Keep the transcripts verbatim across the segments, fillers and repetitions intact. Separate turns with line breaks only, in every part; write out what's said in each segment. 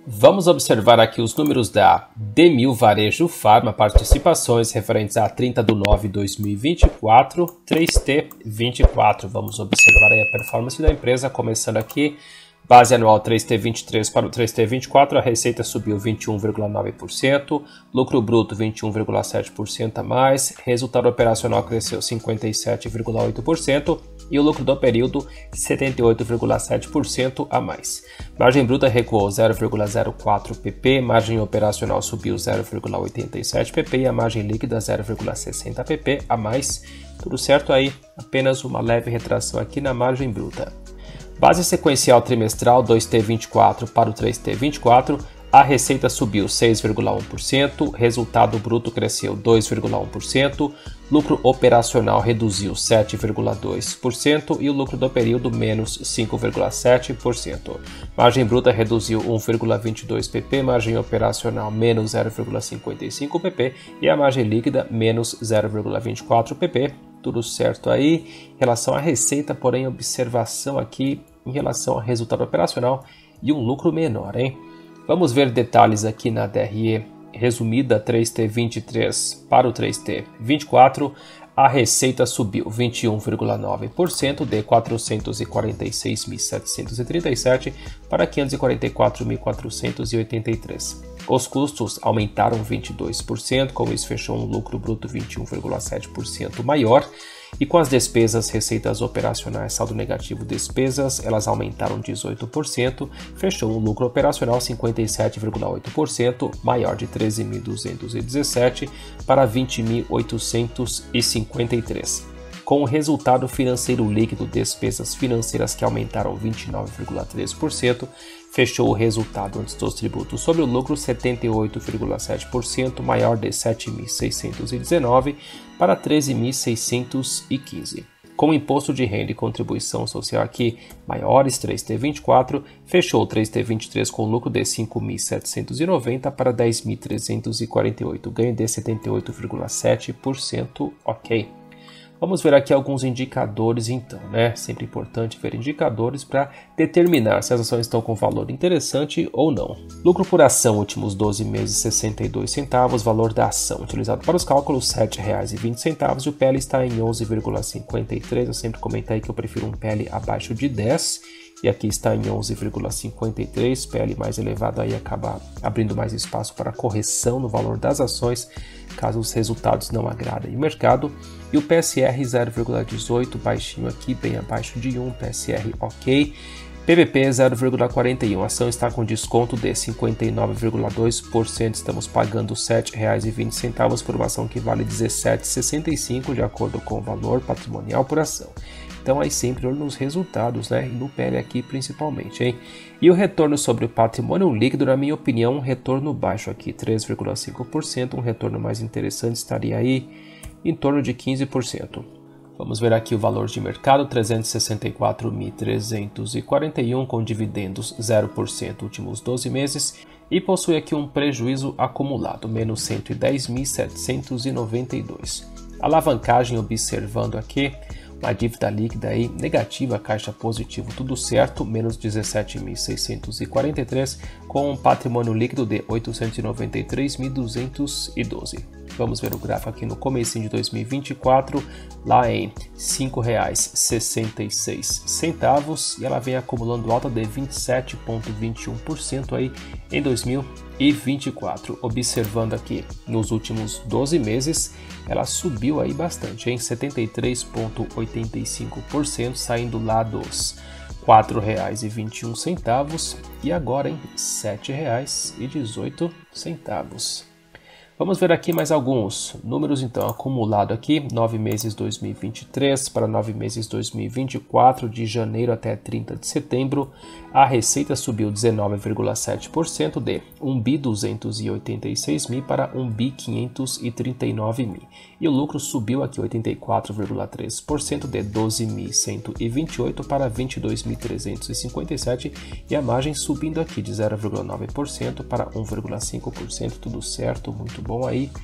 Vamos observar aqui os números da Demil Varejo Farma, participações referentes a trinta de nove de dois mil e vinte e quatro, três T vinte e quatro. Vamos observar aí a performance da empresa, começando aqui. Base anual três T vinte e três para o três T vinte e quatro, a receita subiu vinte e um vírgula nove por cento, lucro bruto vinte e um vírgula sete por cento a mais, resultado operacional cresceu cinquenta e sete vírgula oito por cento e o lucro do período setenta e oito vírgula sete por cento a mais. Margem bruta recuou zero vírgula zero quatro P P, margem operacional subiu zero vírgula oitenta e sete P P e a margem líquida zero vírgula sessenta P P a mais. Tudo certo aí, apenas uma leve retração aqui na margem bruta. Base sequencial trimestral dois T vinte e quatro para o três T vinte e quatro, a receita subiu seis vírgula um por cento, resultado bruto cresceu dois vírgula um por cento, lucro operacional reduziu sete vírgula dois por cento e o lucro do período menos cinco vírgula sete por cento. Margem bruta reduziu um vírgula vinte e dois P P, margem operacional menos zero vírgula cinquenta e cinco P P e a margem líquida menos zero vírgula vinte e quatro P P. Tudo certo aí. Em relação à receita, porém, observação aqui em relação ao resultado operacional e um lucro menor, hein? Vamos ver detalhes aqui na D R E resumida três T vinte e três para o três T vinte e quatro. A receita subiu vinte e um vírgula nove por cento de quatrocentos e quarenta e seis mil setecentos e trinta e sete para quinhentos e quarenta e quatro mil quatrocentos e oitenta e três. Os custos aumentaram vinte e dois por cento, com isso fechou um lucro bruto vinte e um vírgula sete por cento maior. E com as despesas, receitas operacionais, saldo negativo despesas, elas aumentaram dezoito por cento, fechou um lucro operacional cinquenta e sete vírgula oito por cento, maior de treze mil duzentos e dezessete para vinte mil oitocentos e cinquenta e três. Com o resultado financeiro líquido, despesas financeiras que aumentaram vinte e nove vírgula três por cento, fechou o resultado antes dos tributos sobre o lucro setenta e oito vírgula sete por cento, maior de sete mil seiscentos e dezenove para treze mil seiscentos e quinze. Com o imposto de renda e contribuição social aqui maiores, três T vinte e quatro, fechou o três T vinte e três com lucro de cinco mil setecentos e noventa para dez mil trezentos e quarenta e oito, ganho de setenta e oito vírgula sete por cento, ok. Vamos ver aqui alguns indicadores então, né? Sempre importante ver indicadores para determinar se as ações estão com valor interessante ou não. Lucro por ação últimos doze meses sessenta e dois centavos, valor da ação utilizado para os cálculos sete reais e vinte centavos e o P L está em onze vírgula cinquenta e três. Eu sempre comentei que eu prefiro um P L abaixo de dez. E aqui está em onze vírgula cinquenta e três, P L mais elevado aí acaba abrindo mais espaço para correção no valor das ações, caso os resultados não agradem o mercado. E o P S R zero vírgula dezoito, baixinho aqui, bem abaixo de um, P S R ok. P V P zero vírgula quarenta e um, a ação está com desconto de cinquenta e nove vírgula dois por cento, estamos pagando sete reais e vinte centavos por uma ação que vale dezessete reais e sessenta e cinco centavos de acordo com o valor patrimonial por ação. Então aí sempre olho nos resultados, né? E no P L aqui principalmente, hein? E o retorno sobre o patrimônio líquido, na minha opinião, um retorno baixo aqui, três vírgula cinco por cento. Um retorno mais interessante estaria aí em torno de quinze por cento. Vamos ver aqui o valor de mercado, trezentos e sessenta e quatro mil trezentos e quarenta e um, com dividendos zero por cento últimos doze meses. E possui aqui um prejuízo acumulado, menos cento e dez mil setecentos e noventa e dois. Alavancagem observando aqui, uma dívida líquida aí negativa, caixa positivo, tudo certo, menos dezessete mil seiscentos e quarenta e três, com um patrimônio líquido de oitocentos e noventa e três mil duzentos e doze. Vamos ver o gráfico aqui no comecinho de dois mil e vinte e quatro, lá em cinco reais e sessenta e seis centavos, e ela vem acumulando alta de vinte e sete vírgula vinte e um por cento aí em dois mil e vinte e quatro. Observando aqui nos últimos doze meses, ela subiu aí bastante, em setenta e três vírgula oitenta e cinco por cento, saindo lá dos quatro reais e vinte e um centavos e agora em sete reais e dezoito centavos. Vamos ver aqui mais alguns números, então, acumulado aqui, nove meses dois mil e vinte e três para nove meses dois mil e vinte e quatro, de janeiro até trinta de setembro, a receita subiu dezenove vírgula sete por cento de um bi duzentos e oitenta e seis mil para um bi quinhentos e trinta e nove mil. E o lucro subiu aqui oitenta e quatro vírgula três por cento de doze mil cento e vinte e oito para vinte e dois mil trezentos e cinquenta e sete e a margem subindo aqui de zero vírgula nove por cento para um vírgula cinco por cento, tudo certo, muito bom aí.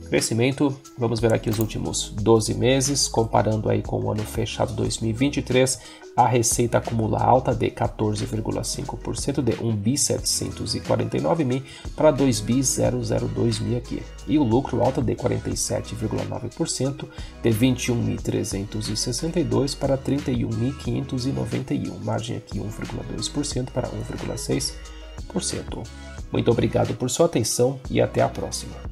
Crescimento, vamos ver aqui os últimos doze meses, comparando aí com o ano fechado dois mil e vinte e três, a receita acumula alta de quatorze vírgula cinco por cento, de um bi setecentos e quarenta e nove mil para dois bi zero zero dois mil aqui. E o lucro alta de quarenta e sete vírgula nove por cento, de vinte e um mil trezentos e sessenta e dois para trinta e um mil quinhentos e noventa e um, margem aqui um vírgula dois por cento para um vírgula seis por cento. Muito obrigado por sua atenção e até a próxima.